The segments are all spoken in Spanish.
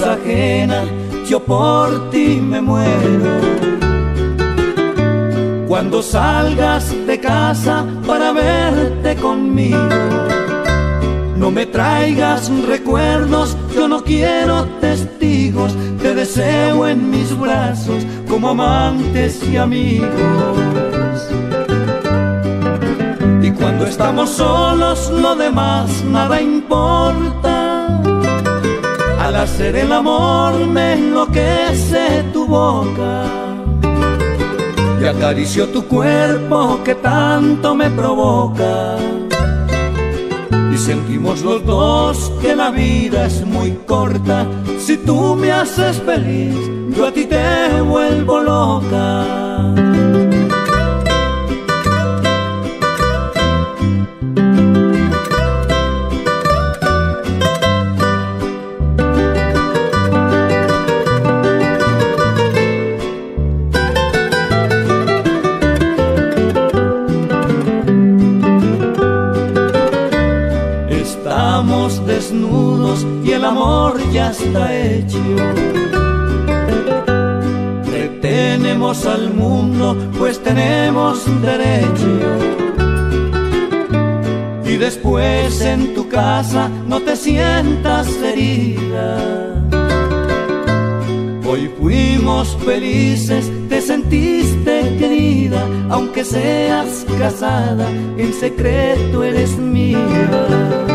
cosa ajena, yo por ti me muero. Cuando salgas de casa para verte conmigo, no me traigas recuerdos, yo no quiero testigos. Te deseo en mis brazos como amantes y amigos. Y cuando estamos solos lo demás nada importa. Al hacer el amor me enloquece tu boca y acaricio tu cuerpo que tanto me provoca. Y sentimos los dos que la vida es muy corta. Si tú me haces feliz, yo a ti te vuelvo loca. Estamos desnudos y el amor ya está hecho. Retenemos al mundo, pues tenemos derecho. Y después en tu casa no te sientas herida. Hoy fuimos felices, te sentiste querida. Aunque seas casada, en secreto eres mía.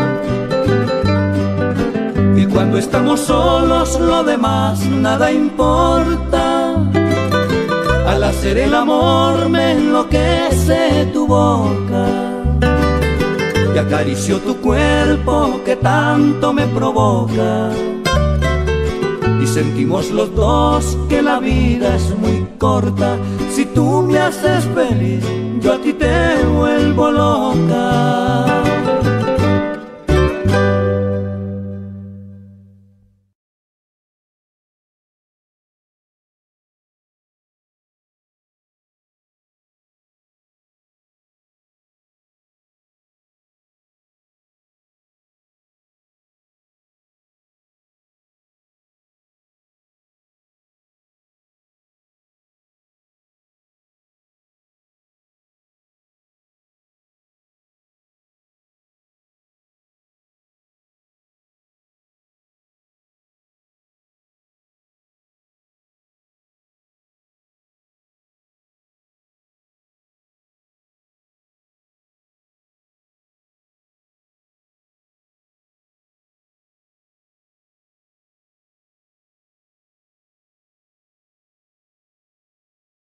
Y cuando estamos solos lo demás nada importa. Al hacer el amor me enloquece tu boca y acaricio tu cuerpo que tanto me provoca. Y sentimos los dos que la vida es muy corta. Si tú me haces feliz, yo a ti te vuelvo loca.